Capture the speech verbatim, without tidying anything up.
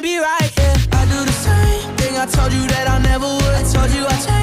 can't be right, yeah. I do the same thing I told you that I never would. I told you I changed.